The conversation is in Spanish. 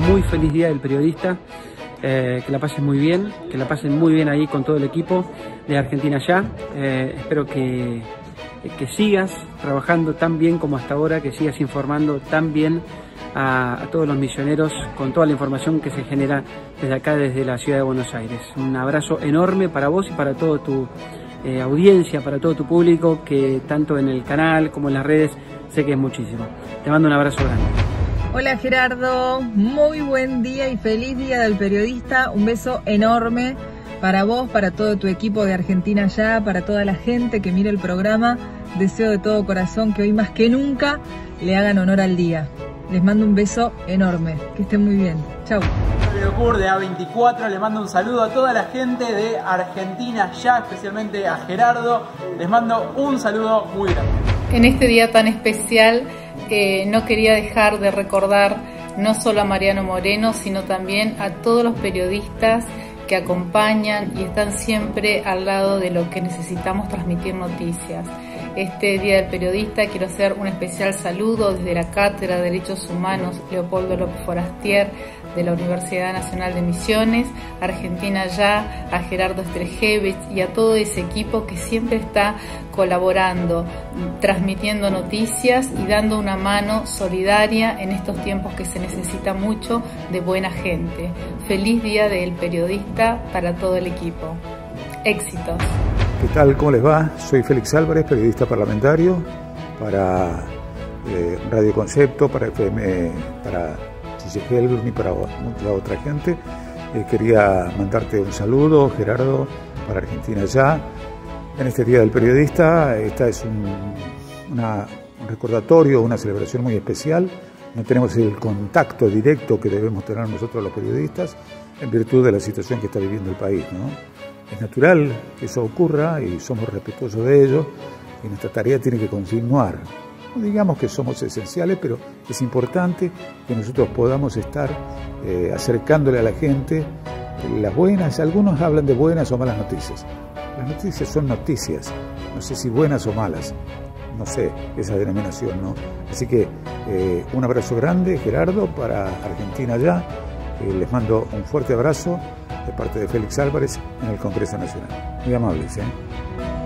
muy feliz Día del Periodista, que la pasen muy bien, ahí con todo el equipo de Argentina Ya. Espero que sigas trabajando tan bien como hasta ahora, que sigas informando tan bien a todos los misioneros con toda la información que se genera desde acá, desde la ciudad de Buenos Aires. Un abrazo enorme para vos y para toda tu audiencia, para todo tu público, que tanto en el canal como en las redes sé que es muchísimo. Te mando un abrazo grande. Hola Gerardo, muy buen día y feliz Día del Periodista. Un beso enorme para vos, para todo tu equipo de Argentina Ya, para toda la gente que mira el programa. Deseo de todo corazón que hoy más que nunca le hagan honor al día. Les mando un beso enorme, que estén muy bien. Chau. De A24, le mando un saludo a toda la gente de Argentina Ya, especialmente a Gerardo. Les mando un saludo muy grande. En este día tan especial no quería dejar de recordar no solo a Mariano Moreno, sino también a todos los periodistas que acompañan y están siempre al lado de lo que necesitamos transmitir noticias. Este Día del Periodista quiero hacer un especial saludo desde la Cátedra de Derechos Humanos Leopoldo López Forastier de la Universidad Nacional de Misiones, Argentina Ya, a Gerardo Strejevich y a todo ese equipo que siempre está colaborando, transmitiendo noticias y dando una mano solidaria en estos tiempos que se necesita mucho de buena gente. Feliz Día del Periodista para todo el equipo. Éxitos. ¿Qué tal? ¿Cómo les va? Soy Félix Álvarez, periodista parlamentario para Radio Concepto, para FM, para Helbrun y para mucha otra gente. Quería mandarte un saludo, Gerardo, para Argentina Ya. En este Día del Periodista, esta es un recordatorio, una celebración muy especial. No tenemos el contacto directo que debemos tener nosotros los periodistas en virtud de la situación que está viviendo el país, ¿no? Es natural que eso ocurra y somos respetuosos de ello, y nuestra tarea tiene que continuar. No digamos que somos esenciales, pero es importante que nosotros podamos estar acercándole a la gente las buenas. Algunos hablan de buenas o malas noticias. Las noticias son noticias, no sé si buenas o malas, no sé esa denominación, ¿no? Así que un abrazo grande, Gerardo, para Argentina Ya. Les mando un fuerte abrazo de parte de Félix Álvarez en el Congreso Nacional. Muy amables, ¿eh?